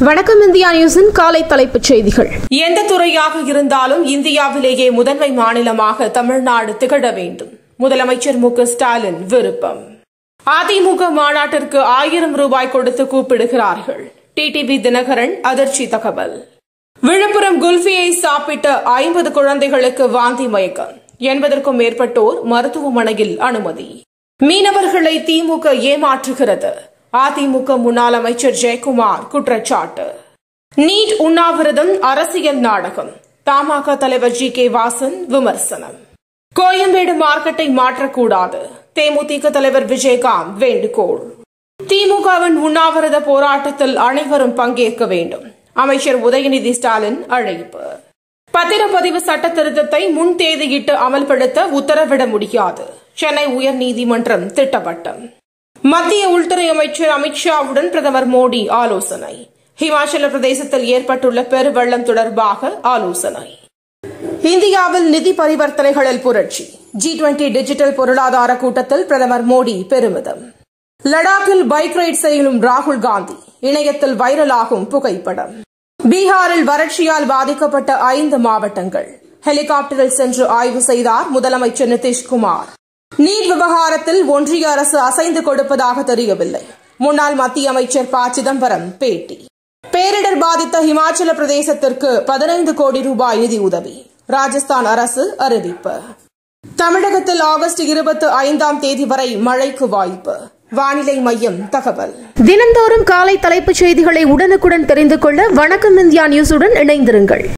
வணக்கம் இந்தியா நியூஸின் காலை தலைப்புச் செய்திகள். எந்த துறையாக இருந்தாலும் இந்தியாவிலேயே முதன்மை மாநிலமாக தமிழ்நாடு திகழ வேண்டும். முதலமைச்சர் மு.க.ஸ்டாலின் விருப்பம். அதிமுக மாநாட்டிற்கு 1000 ரூபாய் கொடுத்து கூப்பிடுகிறார்கள். டிடிவி தினகரன் அதிர்ச்சி தகவல். விழுப்புரம் குல்ஃபியை சாப்பிட்ட 50 குழந்தைகளுக்கு வாந்தி மயக்கம். 80க்கும் மேற்பட்டோர் மருத்துவமனையில் அனுமதி. மீனவர்களை திமுக ஏமாற்றுகிறது. அதிமுக முன்னாள் அமைச்சர் ஜெயக்குமார் குற்றச்சாட்டு. நீட் உண்ணாவிரதம் அரசியல் நாடகம். தமாக தலைவர் ஜி.கே. வாசன் விமர்சனம். கோயம்பேடு மார்க்கெட்டை மாற்றக்கூடாது. தேமுதிக தலைவர் விஜயகாந்த் வேண்டுகோள். திமுகவின் உண்ணாவிரத போராட்டத்தில் அனைவரும் பங்கேற்க வேண்டும். அமைச்சர் உதயநிதி ஸ்டாலின் அழைப்பு. பத்திரப்பதிவு சட்ட திருத்தத்தை முன் தேதியிட்டு அமல்படுத்த உத்தரவிட முடியாது. சென்னை உயர்நீதிமன்றம் திட்டவட்டம். மத்திய உள்துறை அமைச்சர் அமித்ஷாவுடன் பிரதமர் மோடி ஆலோசனை. ஹிமாச்சல பிரதேசத்தில் ஏற்பட்டுள்ள பெருவெள்ளம் தொடர்பாக ஆலோசனை. இந்தியாவில் நிதி பரிவர்த்தனைகளில் புரட்சி. G20 டிஜிட்டல் பொருளாதார கூட்டத்தில் பிரதமர் மோடி பெருமிதம். லடாக்கில் பைக் ரைட் செய்யும் ராகுல் காந்தி. இணையத்தில் வைரலாகும் புகைப்படம். பீகாரில் வறட்சியால் பாதிக்கப்பட்ட 5 மாவட்டங்கள். ஹெலிகாப்டரில் சென்று ஆய்வு செய்தார் முதலமைச்சர் நிதிஷ்குமார். நீட் விவகாரத்தில் ஒன்றிய அரசு அசைந்து கொடுப்பதாக தெரியவில்லை. முன்னாள் மத்திய அமைச்சர் ப. சிதம்பரம் பேட்டி. பேரிடர் பாதித்த ஹிமாச்சல பிரதேசத்திற்கு 15 கோடி ரூபாய் நிதி உதவி. ராஜஸ்தான் அரசு அறிவிப்பு. தமிழகத்தில் ஆகஸ்ட் 25ஆம் தேதி வரை மழைக்கு வாய்ப்பு. வானிலை மையம் தகவல். தினந்தோறும் காலை தலைப்புச் செய்திகளை உடனுக்குடன் தெரிந்து கொள்ள வணக்கம் இந்தியா நியூஸுடன் இணைந்திருங்கள்.